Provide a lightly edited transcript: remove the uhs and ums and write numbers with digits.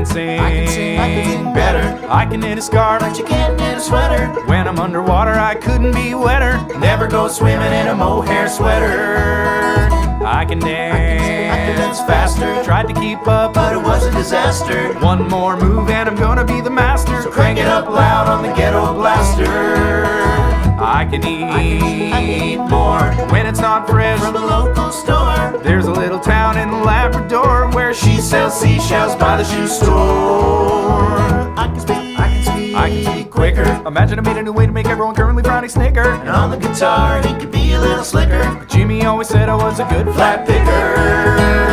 can sing better. I can knit a scarf, but you can't knit a sweater. When I'm underwater, I couldn't be wetter. Never go swimming in a mohair sweater. I can dance faster. Tried to keep up, but it was a disaster. One more move and I'm gonna be the master. So crank it up loud on the ghetto blaster. I can eat more when it's not fresh from a local store. There's a little town in Labrador where she sells seashells by the shoe store. I can speak quicker. Imagine I made a new way to make everyone currently Friday snicker. And on the guitar he could be a little slicker. But Jimmy always said I was a good flat picker.